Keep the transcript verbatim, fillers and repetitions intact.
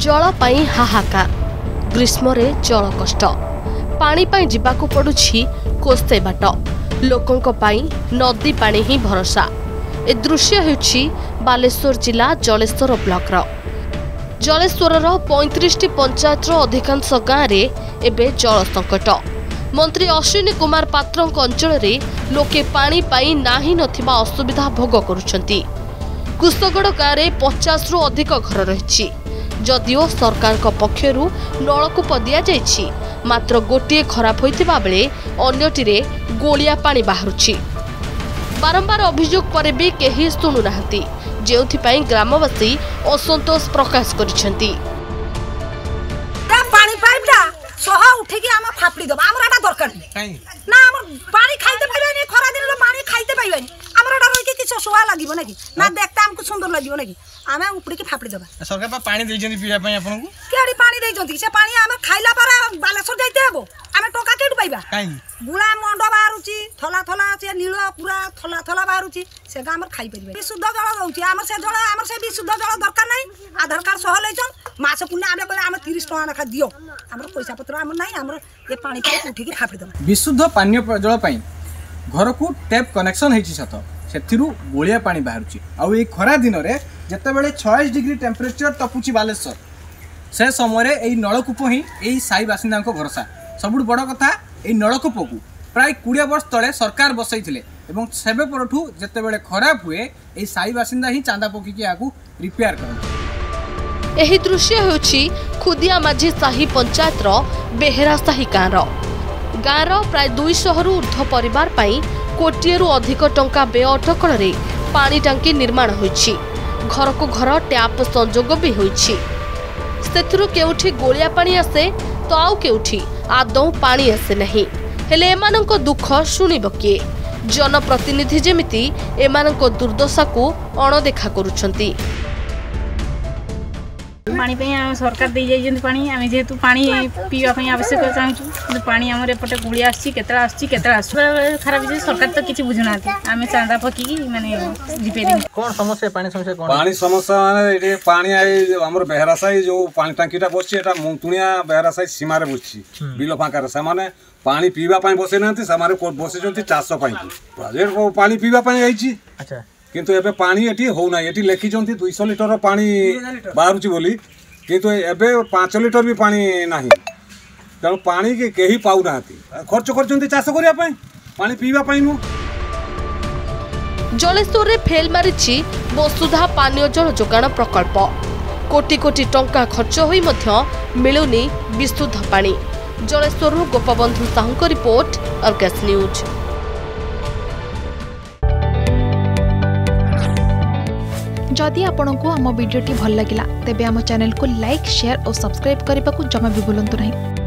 जल पाई हाहाकार ग्रीष्म रे जल कष्ट पानी पाई जिबाकू पड़ुछि कोस्ते बाट लोकंक पाई नदी पानी ही भरोसा। ए दृश्य हेउछि बालेश्वर जिला जलेश्वर ब्लॉक रो जलेश्वर पैंतीस पंचायत अधिकांश गाँव में एबे जल संकट। मंत्री अश्विनी कुमार पात्र अंचल में लोके पानी पाई नाही नथिबा असुविधा भोग करुछंती। कुस्तगड़ गाँव में पचास रु अधिक घर रही जदिओ सरकार पक्षरु नलकूप दि जाइछि मात्र गोटे खराब होइतिबा बेले अन्यटिरे गोलिया पानी बाहरुछि। बारंबार अभियोग पर भी केही सुनु नाहंती जेउथिपाई ग्रामवासी असंतोष प्रकाश करिसेंती। पानी पाइपटा सोहा उठेकी आमा फापड़ी दबा हमराटा दरकार नै ना हम पानी खाइते पाइबानी खरा दिन पानी खाइते पाइबानी हमराटा रोइ के किछ सोहा लागिबो नै ना देखता हमको सुंदर लागिबो नै आमे उपड़ी के फापड़ी दबा। सरकार बा पानी दै जंती पिया पई आपन को केडी पानी दै जंती से पानी आमे खाइला पर बालेश्वर जाइते हबो आमे टोका केड पाइबा काई गुळा मंड बाहरुची थला थला से नीलो पूरा थला थला बाहरुची से गा हमर खाइ परिबे शुद्ध जल दउची हमर से जल हमर से भी शुद्ध जल दरकार नै आधार कार्ड सह लैछन मास पुण्य आमे कहले आमे तीस टका नखा दियो हमर पैसा पत्र हमर नै हमर ए पानी के उठी के फापड़ी दबा। विशुद्ध पानी जल पई घर को टैप कनेक्शन हेछि सत सेथिरु गोलिया पानी बाहरुची आ ए खरा दिन रे जते बेले छयासी डिग्री टेम्परेचर तपुची बालेश्वर से समय ए नलकूप ही ए साई बासिंदा को भरोसा। सबुठ बड़ कथा ए नलकूप को प्राय बीस वर्ष तले सरकार बसैथिले एवं सेबे परठू जते बेले खराब हुए ए साई बासिंदा ही चांदा पकी के आकू रिपेयर करन। एही दृश्य होछि खुदिया माझी साही पंचायत रो बेहेरा साही गाँव रो गाँव रो प्राय दो सौ रु ऊर्ध्व परिवार पाई कोटिए रु अधिक टंका व्यय अटकल रे पानी टांकी निर्माण होइछि। घर को घर टैप संजोग भी होइछि सेथिरु केउठी गोलिया पानी आसे तो आउ केउठी आदौ पानी आसे नहीं हेले एमानंको दुख सुनिब किए। जनप्रतिनिधि जेमिति एमानंको दुर्दशा को अणदेखा करुछंती। पानी पे सरकार दे जाइछन पानी आमे जेतु पानी पीवा पई आवश्यक चाहू पानी हमर एपटे गुळी आछि केतरा आछि केतरा आछि खराब जे सरकार तो किछि बुझुनाथि आमे चांदा पकी माने रिपेयरिंग कोन समस्या पानी समस्या कोन पानी समस्या माने एटे पानी आई हमर बेहरासाई जो पानी टांकीटा बसछि एटा मुंतुनिया बेहरासाई सीमा रे बसछि बिलो फांका रे सामाने पानी पीवा पई बसे नांति सामारे कोट बसे जंति चाष पई प्रोजेक्ट को पानी पीवा पई आइछि। अच्छा किंतु एबे पानी एटी हो ना एटी लेखि जंती दो सौ लीटर पानी बाहरुची बोली किंतु एबे पाँच लीटर भी पानी नाही तेणु पानी के केही पाउ नाहती खर्च करचंती चाष करिया पई पानी पीवा पई नु। जलेश्वर रे फेल मारिछि वसुधा पानीय जल जोगाण प्रकल्प कोटी कोटी टंका खर्च होई मध्य मिलुनी विशुद्ध पानी। Jaleswar Gopabandhu Sahu report Argus news. जदि आपंक आम भिडी भल लगा तेब आम चैनल को लाइक शेयर और सब्सक्राइब करने को जमा भी भूलु नहीं।